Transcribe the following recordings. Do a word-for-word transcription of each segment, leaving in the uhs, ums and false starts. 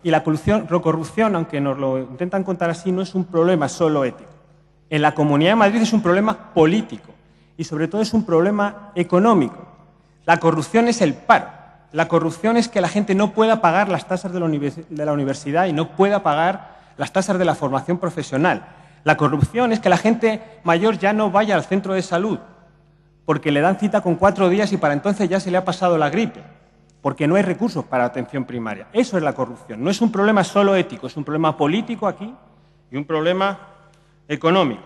Y la corrupción, corrupción, aunque nos lo intentan contar así, no es un problema solo ético. En la Comunidad de Madrid es un problema político y sobre todo es un problema económico. La corrupción es el paro. La corrupción es que la gente no pueda pagar las tasas de la, univers de la universidad y no pueda pagar las tasas de la formación profesional. La corrupción es que la gente mayor ya no vaya al centro de salud porque le dan cita con cuatro días y para entonces ya se le ha pasado la gripe, porque no hay recursos para atención primaria. Eso es la corrupción. No es un problema solo ético, es un problema político aquí y un problema económico.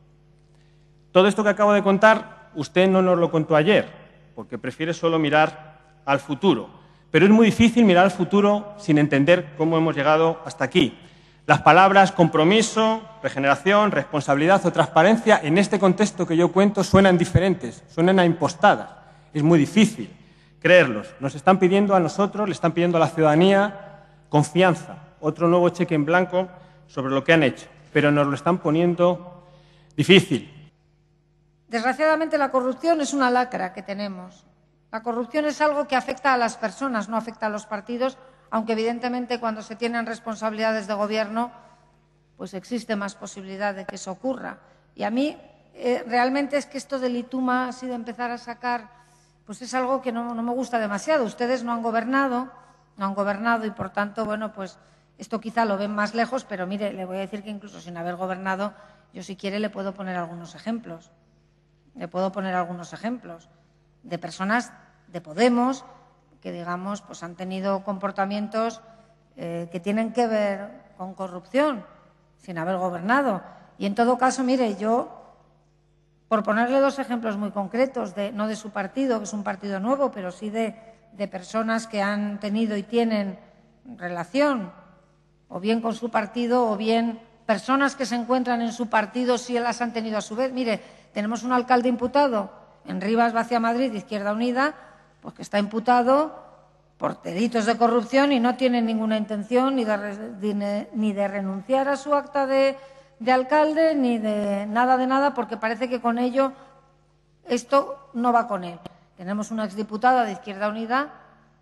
Todo esto que acabo de contar, usted no nos lo contó ayer, porque prefiere solo mirar al futuro. Pero es muy difícil mirar al futuro sin entender cómo hemos llegado hasta aquí. Las palabras compromiso, regeneración, responsabilidad o transparencia en este contexto que yo cuento suenan diferentes, suenan a impostadas. Es muy difícil creerlos. Nos están pidiendo a nosotros, le están pidiendo a la ciudadanía confianza, otro nuevo cheque en blanco sobre lo que han hecho, pero nos lo están poniendo difícil. Desgraciadamente la corrupción es una lacra que tenemos. La corrupción es algo que afecta a las personas, no afecta a los partidos, aunque evidentemente cuando se tienen responsabilidades de gobierno, pues existe más posibilidad de que eso ocurra. Y a mí eh, realmente es que esto del ITUMA, así de empezar a sacar, pues es algo que no, no me gusta demasiado. Ustedes no han gobernado, no han gobernado y por tanto, bueno, pues esto quizá lo ven más lejos, pero mire, le voy a decir que incluso sin haber gobernado, yo si quiere le puedo poner algunos ejemplos. Le puedo poner algunos ejemplos de personas de Podemos que, digamos, pues han tenido comportamientos eh, que tienen que ver con corrupción sin haber gobernado. Y en todo caso, mire, yo, por ponerle dos ejemplos muy concretos, de, no de su partido, que es un partido nuevo, pero sí de, de personas que han tenido y tienen relación o bien con su partido o bien personas que se encuentran en su partido si las han tenido a su vez. Mire, tenemos un alcalde imputado en Rivas Vacia Madrid, de Izquierda Unida, pues que está imputado por delitos de corrupción y no tiene ninguna intención ni de, ni de renunciar a su acta de, de alcalde ni de nada de nada, porque parece que con ello esto no va con él. Tenemos una exdiputada de Izquierda Unida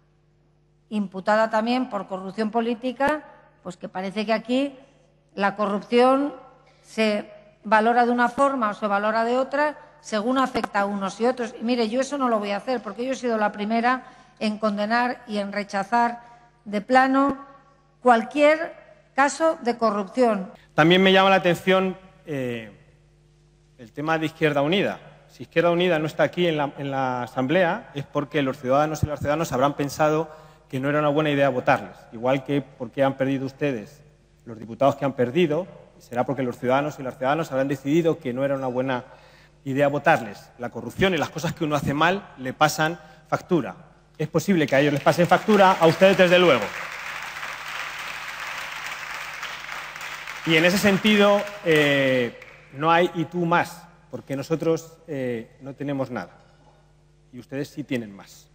imputada también por corrupción política, pues que parece que aquí la corrupción se valora de una forma o se valora de otra según afecta a unos y otros. Y mire, yo eso no lo voy a hacer porque yo he sido la primera en condenar y en rechazar de plano cualquier caso de corrupción. También me llama la atención eh, el tema de Izquierda Unida. Si Izquierda Unida no está aquí en la, en la Asamblea es porque los ciudadanos y las ciudadanas habrán pensado que no era una buena idea votarles. Igual que porque han perdido ustedes los diputados que han perdido, será porque los ciudadanos y las ciudadanas habrán decidido que no era una buena idea votarles. La corrupción y las cosas que uno hace mal le pasan factura. Es posible que a ellos les pasen factura, a ustedes desde luego. Y en ese sentido eh, no hay y tú más, porque nosotros eh, no tenemos nada y ustedes sí tienen más.